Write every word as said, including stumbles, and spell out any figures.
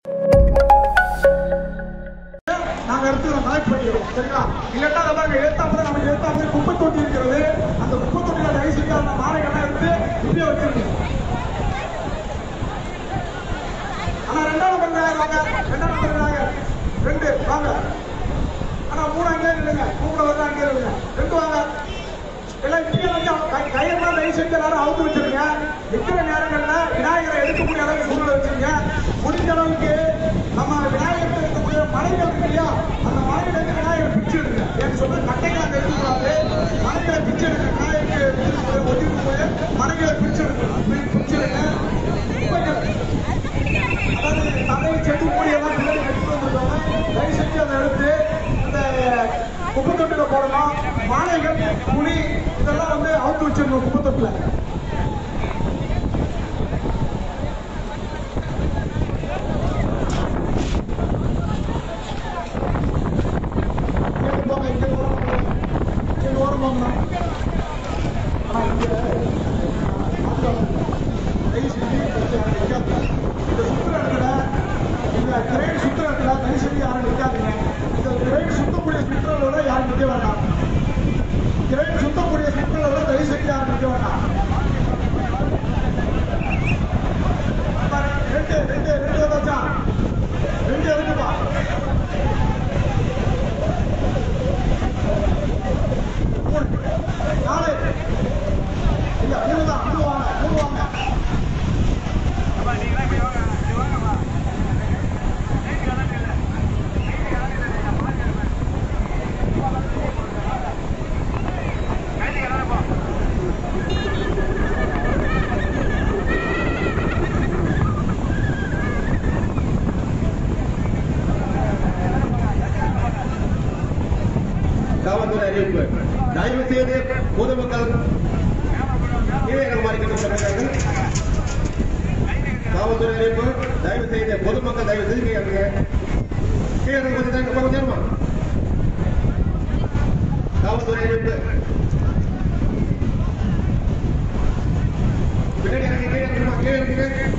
நாங்க எடுத்து கலெக்ட் பண்ணிடுவோம். சரிங்களா? இல்லட்டா நம்ம ஏத்தாம நம்ம ஏத்தாம குப்பை தொட்டி இருக்கிறது. அந்த குப்பை தொட்டியில தயவு செஞ்சு அந்த மாலைகள்லாம் எடுத்து இப்படியே வச்சிருக்கோம். ஆனா ரெண்டாவது பண்றாங்க வாங்க. ரெண்டாவது பண்றாங்க. ரெண்டு வாங்க. ஆனா மூணு அங்கே இல்லைங்க. மூணு வந்து அங்கே இல்லைங்க. ரெண்டு வாங்க. எல்லாம் இப்படியே வந்து கையெல்லாம் தயவு செஞ்சு எல்லாரும் அவுத்து வச்சிருங்க. நிக்கிற நேரங்கள்ல விநாயகரை எடுக்கக்கூடிய அளவுக்கு சூழ்நிலை வச்சிருங்க. முடிஞ்ச அளவுக்கு நம்ம விநாயகர் இருக்கக்கூடிய மலைகள் இருக்கு இல்லையா, அந்த மலையில இருந்து விநாயகர் பிச்சு எடுங்க. ஏன்னு சொன்னா கட்டைகளை தெரிஞ்சுக்கூடாது. மலைகளை பிச்சு எடுங்க. விநாயகருக்கு ஒட்டிட்டு போய் மலைகளை பிச்சு எடுங்க. பிச்சு எடுங்க. அதாவது தலை செடி மூடியெல்லாம் பின்னாடி எடுத்து வந்துருக்காங்க. தயவு செஞ்சு அதை எடுத்து இந்த குப்பை தொட்டில போடணும். மாலைகள் புளி இதெல்லாம் வந்து அவுத்து வச்சிருக்கோம் குப்பை தொட்டில. சுத்தக்கூடிய சுற்றுலா தயவு செஞ்சு ஆரம்பிக்க வேண்டாம். ரெண்டு ரெண்டு ரெண்டு வச்சா ரெண்டு இருக்குப்பா. நாலு இல்ல மூணு தான். மூணு வாங்க மூணு வாங்க. காவல்துறை அறிவிப்பு. தயவு செய்து பொதுமக்கள் காவல்துறை அறிவிப்பு. தயவு செய்து பொதுமக்கள் தயவு செய்து காவல்துறை அறிவிப்பு. பின்னாடி கீழே கீழே